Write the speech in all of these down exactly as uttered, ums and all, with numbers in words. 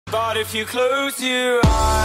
But if you close your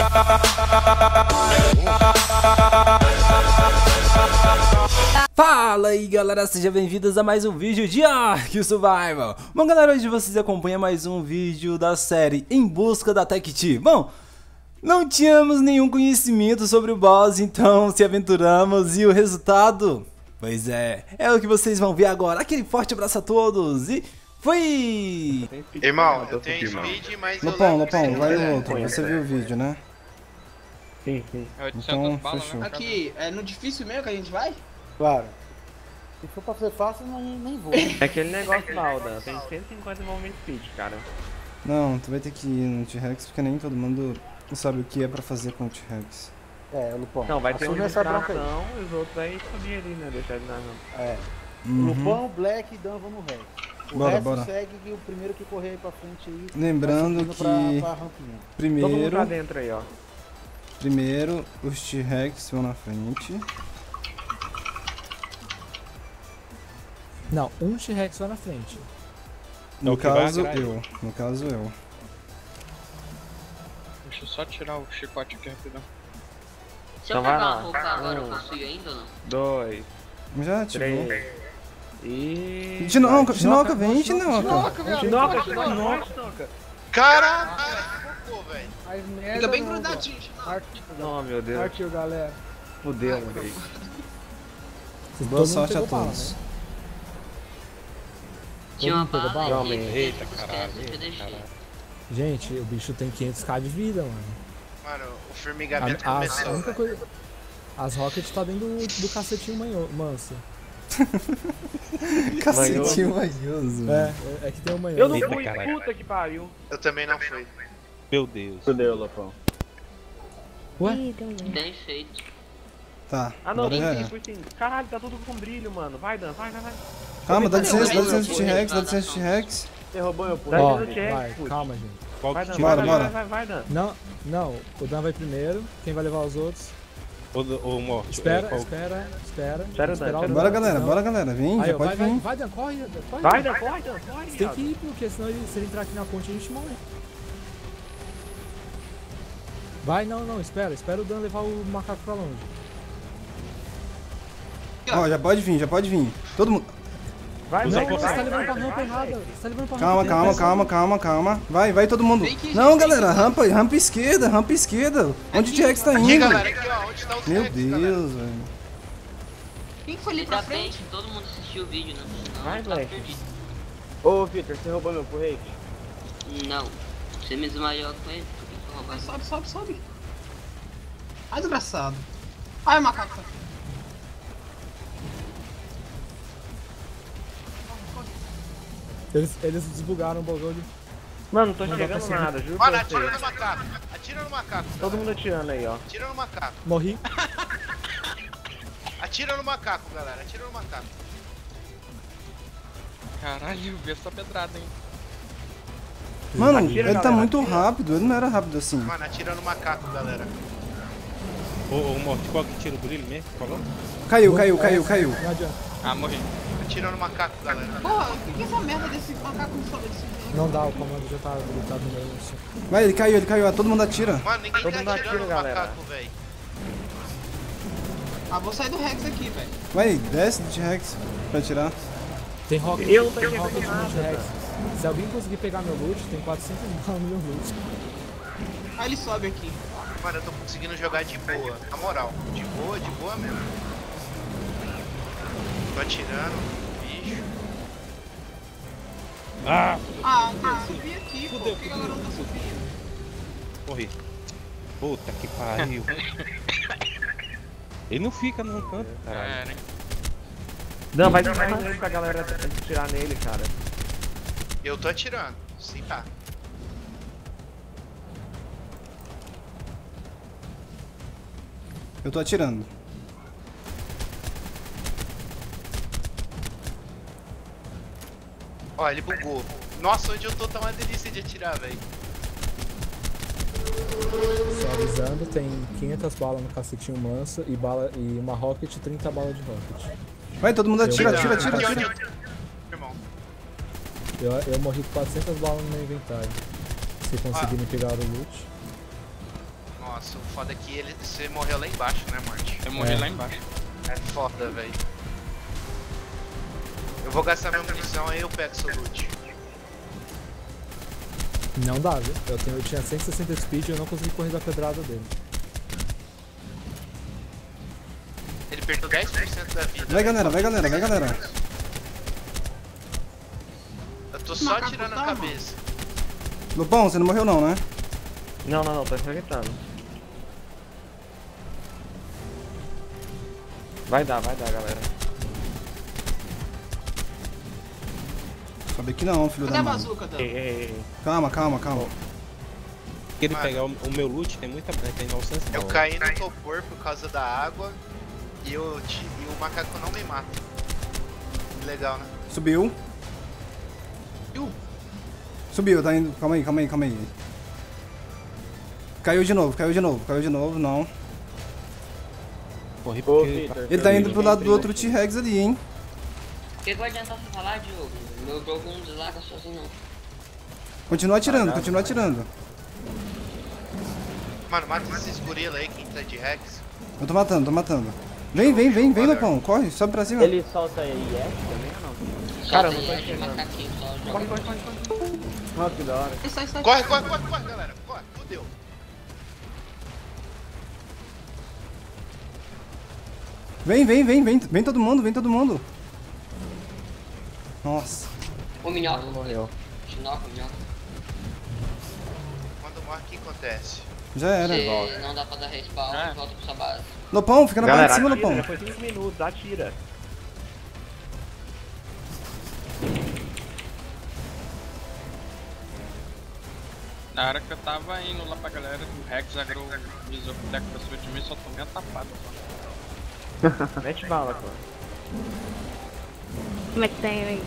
Fala aí galera, sejam bem-vindos a mais um vídeo de Ark Survival. Bom galera, hoje vocês acompanham mais um vídeo da série Em Busca da Tech T. Bom, não tínhamos nenhum conhecimento sobre o boss, então se aventuramos e o resultado, pois é, é o que vocês vão ver agora. Aquele forte abraço a todos e foi! Irmão, eu tenho speed, mas eu Lopão, levo Lopão, pra vai você. no outro, você viu o vídeo, né? Sim, sim. Então, fechou. Aqui, é no difícil mesmo que a gente vai? Claro. Se for pra ser fácil, não, nem vou. É aquele negócio lá, Aldan. Tem cento e cinquenta movimento speed, cara. Não, tu vai ter que ir no T-Rex porque nem todo mundo sabe o que é pra fazer com o T-Rex. É, Lupão. Não, vai ter uma assume essa bronca aí. distração e os outros aí subir ali, né? Deixar ele na rampa. É. Uhum. Lupão, Black e Dan vão no Rex. O Bora, resto bora. segue e o primeiro que correr aí pra frente aí. Lembrando vai que subindo pra, pra rampinha. Todo mundo primeiro, pra dentro aí, ó. primeiro os T-Rex vão na frente. Não, um T-Rex vai na frente. No o que vai caso, atrás. eu. No caso, eu. Deixa eu só tirar o chicote aqui rapidão. Se eu Então vai pegar lá. uma roupa agora, eu Um. consigo ainda ou não? Dois, Já ativou. três. E. Tinoca, Tinoca, vem, Tinoca. Tinoca, Tinoca, Tinoca. Caralho, cara, que cocô, velho. Mas merda, Fica bem não, grudadinho. Partiu, Oh, meu Deus. partiu, galera. Fudeu, meu Deus. Todo Boa mundo sorte a pegou bala, todos. né? Tinha uma mundo pegou bala bala? e Realmente. Eita, esquece, caralho, eu eita, deixei. caralho. Gente, o bicho tem quinhentos k de vida, mano. Mano, o A, formigamento a, a começou. única coisa... As rockets tá dentro do, do cacetinho manho, manso. Cacetinho manhoso. É, é, é que tem o manhoso. Eu não Eita, fui, caralho. puta que pariu. Eu também não fui. Meu Deus. Fudeu, Lupão. Ué? Bem feito. Tá, Ah, não, agora fui já sim, é. fui sim. Caralho, tá tudo com brilho, mano. Vai, Dan, vai, vai, vai. Calma, dá licença, dá Eu licença vou T-Rex, dá recuar licença da T-Rex. Você roubou meu Dá pulo. Ó, licença, T-Rex, vai, putz. calma, gente. Qual Vai, que Dan, tira? vai, Bora, vai, bora. vai, vai, vai, Dan. Não, não, o Dan vai primeiro. Quem vai levar os outros? Ô, ô, Morte. Espera, é, qual- espera, espera. Espera o Dan, Esperar espera o Bora Dan, galera, senão- bora galera, vem, Aí, já ó, pode vai, vai, vir. vai, Dan, corre, Dan, corre. Vai, Dan, corre, Dan, corre. Você tem viado. que ir, porque senão ele, se ele entrar aqui na ponte a gente morre. Vai, não, não, espera, espera o Dan levar o macaco pra longe. Ó, já pode vir, já pode vir. Todo mundo. Vai, Não, vai, não, você vai, tá levando pra vai, rampa vai, errada. vai. Você tá levando pra Calma, rampa calma, errada. calma, calma, calma. Vai, vai todo mundo. Vem aqui, Não, gente, galera, vem aqui. rampa, rampa esquerda, rampa esquerda. Onde o T-Rex tá Aqui, indo? galera, aqui, ó. Onde tá o Meu T-Rex, galera? Deus, velho. Quem foi ali Ainda pra bem frente? que todo mundo assistiu o vídeo, né? Senão Vai, eu tava Black. perdido. Ô, Victor, você roubou meu porrete? Não. Você me desmaiou com ele, por que que eu Vai, roubar? sobe, sobe, sobe. Ai, desgraçado. Ai, macaco. Eles, eles desbugaram o bagulho. Mano, não tô Não dá pra chegando cima. nada, juro Mano, pra atira você. no macaco. Atira no macaco. Todo galera. mundo atirando aí, ó. Atira no macaco. Morri. Atira no macaco, galera. Atira no macaco. Caralho, vê essa pedrada, hein? Mano, Atira, ele tá galera, muito atira. rápido, ele não era rápido assim. Mano, atira no macaco, galera. Ô, ô, Morte, qual que tira o brilho mesmo? Falou? Caiu, caiu, caiu, caiu. Não adianta. Ah, morri. Atira no macaco, galera. Porra, o que que é essa merda desse macaco não sobe desse Não dá, o comando já tá habilitado no meio. assim. Vai, ele caiu, ele caiu, ó, todo mundo atira. Mano, ninguém Todo tá mundo atirando atira, no galera. macaco, velho. Ah, vou sair do Rex aqui, velho. Vai, desce do T-Rex pra atirar. Tem rocket, Eu não tô tem chegando rocket em no nada, T-Rex. Se alguém conseguir pegar meu loot, tem quatrocentos balas no meu loot. Aí ele sobe aqui. Mano, eu tô conseguindo jogar de boa. Na moral, de boa, de boa mesmo. Tô atirando, bicho. Ah, Ah, ah subi aqui, pô. Fudeu, Por que a galera não tá subindo? morri. Puta que pariu. Ele não fica num canto, caralho. Não, vai dar mais nele pra galera atirar nele, cara. Eu tô atirando. Sim, tá. Eu tô atirando. Ó, ele bugou. Nossa, onde eu tô tá uma delícia de atirar, velho. Só avisando, tem quinhentas balas no cacetinho manso e, bala, e uma rocket e trinta balas de rocket. Vai, todo mundo atira, Eu- atira, atira, Aqui, atira. onde eu... Irmão. Eu, eu morri com quatrocentas balas no meu inventário. Se conseguirem pegar o loot. Nossa, o foda é que ele, você morreu lá embaixo, né, Morte? Eu morri É. lá embaixo. É foda, velho. Eu vou gastar minha munição aí eu pego seu loot. Não dá, viu? Eu, tenho, eu tinha cento e sessenta speed e eu não consegui correr da pedrada dele. Ele perdeu dez por cento da vida. Vai galera, vai galera, vai galera. Eu tô só Macaco atirando tá, a cabeça. Lupão, você não morreu não, né? Não, não, não, tô enfrentando. Vai dar, vai dar, galera. Sabe que não, filho Cadê da a mãe. bazuca, Dan? Ei, ei, ei. Calma, calma, calma. Se ele Mano. pegar o, o meu loot, tem muita. Tem novecentos Eu dólares. caí no topor por causa da água e, eu, ti- e o macaco não me mata. Legal, né? Subiu. Subiu, tá indo. Calma aí, calma aí, calma aí. Caiu de novo, caiu de novo, caiu de novo, não. Corri Ô, porque. Victor. Ele tá indo pro lado do outro T-Rex ali, hein? O que vai adiantar você falar, Diogo? Meu jogo não deslarga sozinho, não. Continua atirando, continua atirando. Mano, mata esses gorila aí, quem tá de Rex. Eu tô matando, tô matando. Vem, vem, vem, vem, Valeu. Lupão, corre, sobe pra cima. Ele solta aí F também ou não? Só Cara, eu tem não tô é de entendendo. macaquinho, só joga. Corre, corre, corre, corre. Nossa, que da hora. Sai, sai, sai. Corre, corre, corre, corre, galera. Corre, fudeu. Vem, vem, vem, vem, vem todo mundo, vem todo mundo. Nossa. O minhoca. Morreu. Chinoca, minhoca. Quando morre, o que acontece? Já era. Você não dá pra dar respawn Ah. e volta pra sua base. Lupão, fica na parte Galera, de cima, atira, Lupão. já foi cinco minutos, atira. Na hora que eu tava indo lá pra galera, o Rex agrou o visor pro deck pra cima de mim e só tomei a tapada. Mete bala, pô. Como é que tá ele aí?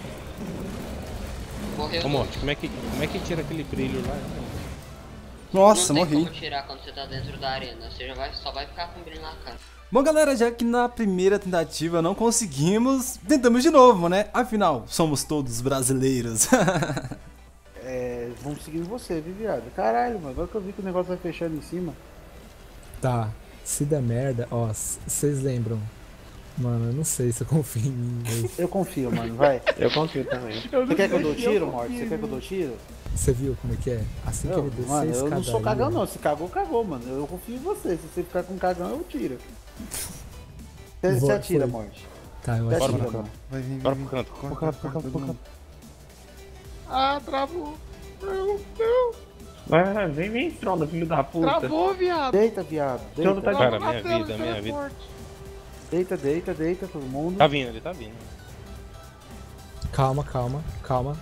Morreu. Ô, Morte, como é que, como é que tira aquele brilho lá? Nossa, não morri. tem como tirar quando você tá dentro da arena. Você já vai, só vai ficar com brilho na cara. Bom, galera, já que na primeira tentativa não conseguimos, tentamos de novo, né? Afinal, somos todos brasileiros. É, vamos seguindo você, viu, viado? Caralho, mano, agora que eu vi que o negócio vai fechando em cima. Tá, se der merda, ó, vocês lembram? Mano, eu não sei se eu confio em mim. velho. Eu confio, mano, vai. Eu confio também. Você quer que eu dou tiro, Morte? Você quer que eu dou tiro? Você viu como é que é? Assim que Eu, ele descer mano, a eu não escadaria... sou cagão não. Se cagou, cagou, mano. Eu confio em você. Se você ficar com cagão, eu tiro. Você, você Vou- atira, foi. Morte. Tá, eu Você acho atira, que... mano. Vai, vem, Bora vem, pro canto. corre, Pro canto, corre, pro corre, canto, pro todo mundo. Ah, travou. Não, não. Vai, vai, vem, vem, Stronda, filho da puta. Travou, viado. Deita, viado. Stronda tá Deita, Cara, Tava minha na tela vida, do minha vida. teleporte. deita, deita, deita, todo mundo. Tá vindo, ele tá vindo. Calma, calma, calma.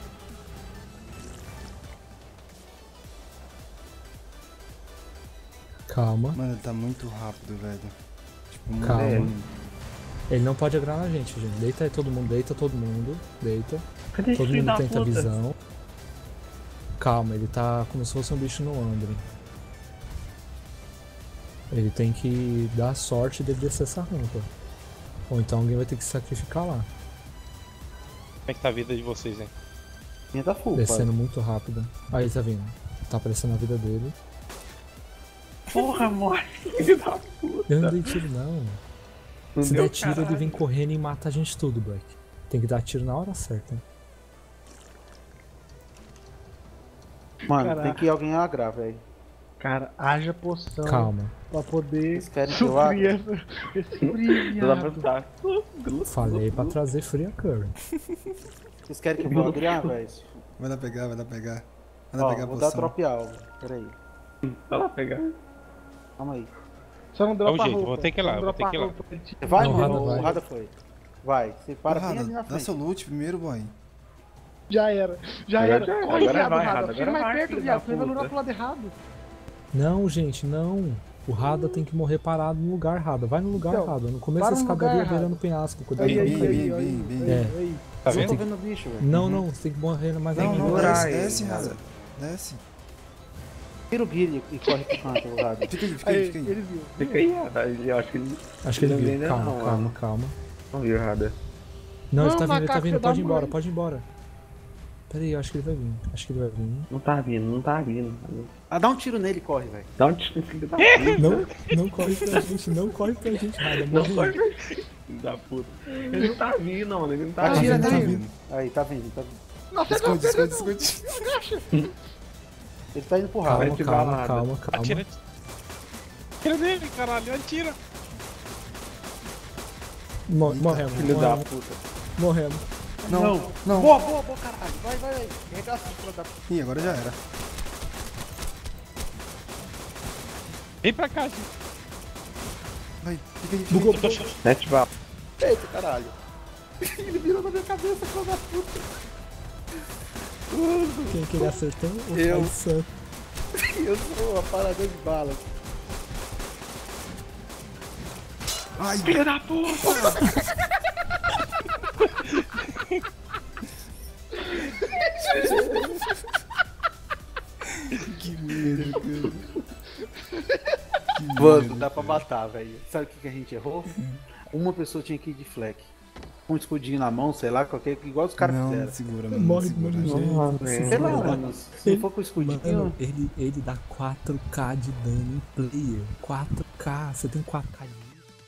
Calma. Mano, ele tá muito rápido, velho. Tipo, muito Calma. ruim. Ele não pode agrar na gente, gente. Deita aí todo mundo, deita todo mundo, deita. Cadê esse Todo filho mundo da tenta a puta? visão. Calma, ele tá como se fosse um bicho no Android. Ele tem que dar a sorte dele descer essa rampa. Ou então alguém vai ter que se sacrificar lá. Como é que tá a vida de vocês, hein? Minha tá full, Descendo pai. muito rápido. Aí tá vindo. Tá aparecendo a vida dele. Porra, morre, filho da puta. Eu não dei tiro não. Não Se deu der tiro, ele caralho. vem correndo e mata a gente tudo, Black. Tem que dar tiro na hora certa. Mano, Caraca. tem que ir alguém agrar, velho. Cara, haja poção Calma. pra poder Vocês querem que eu agra? suprir essa- esse brilho, Não dá viado. pra dar. Falei pra trazer Free Curry. Vocês querem que eu vou agrar, velho? Vai lá pegar, vai lá pegar. Vai lá Ó, pegar a vou dar poção. drop alvo. Pera aí. Vai lá pegar. Calma aí. Só não Dá dropa um jeito, roupa. vou ter que ir lá, Só não vou ter dropa que ir lá. roupa, ele tira. Você vai, Não, meu Rada irmão? vai. O Rada foi. Vai, você para bem Porrada, ali na dá frente. seu loot primeiro, boy. Já era, já Agora era. já era, Corre, agora viado, vai, Rada. Rada, Fica agora mais vai, perto, filho viado. da Você vai puta. lutar pro lado errado. Não, gente, não. O Rada tem que morrer parado no lugar errado. Vai no lugar Então, errado. No começo para da no lugar escadaria errado. beirando o penhasco. Cuidado. Aí, aí, Bem, aí, bem, aí, bem, bem. É. aí. Tá Eu tô vendo? vendo o bicho, velho. Não, não, você tem que morrer mais Não, ainda. não, ignorar desce, ele, desce, cara. Rada. Desce. Tira o guile e corre pro canto, o Rada. Fica aí, fica aí, Aí, fica aí. ele viu. Fica aí, Rada. Eu acho que ele Acho que ele viu. ainda Calma, não, calma, mano. calma. Não viu, Rada. Não, ele Não, tá vindo, ele tá macaco, vindo. você dá Pode ir um embora, banho. pode ir embora. Pera aí, eu acho que ele vai vir. Acho que ele vai vir. Não tá vindo, não tá vindo. Não tá vindo. Ah, dá um tiro nele e corre, velho. Dá um tiro, filho da Não, não corre pra gente, não corre pra gente, nada. Não Morre. corre pra gente. Filho da puta. Ele não tá vindo, mano. Ele não tá Atira vindo. tá nele. vindo. Aí, tá vindo, tá vindo. Nossa, Esconde, não, esconde, esconde. Ele tá indo pro ralo. Vai Calma, te calma, balada. calma, calma. Atira. Atira nele, caralho, atira. Mo- Morremos, Filho da morremos, puta. morremos. Não, não. Boa, boa, boa, caralho. Vai, vai, vai. Regaça o filho da puta. Ih, agora já era. Vem pra cá, gente. Vai, fica aí, Bugou. fica aí. Mete bala. Eita, caralho. Ele virou na minha cabeça, filho da puta. Quem que ele acertou? O Eu. Pai Santo. Eu sou a parada de balas. Ai, Filho da puta! que medo, cara. Mano, dá pra matar, velho. Sabe o que, que a gente errou? Uma pessoa tinha que ir de fleck. Com um escudinho na mão, sei lá, qualquer, igual os caras Não, fizeram. segura, mano. Morre, segura. morre, Não, gente. velho. Sei lá, Segura. mano. Se for com o escudinho. Mano, ele, ele dá quatro K de dano em player. quatro K, você tem quatro K de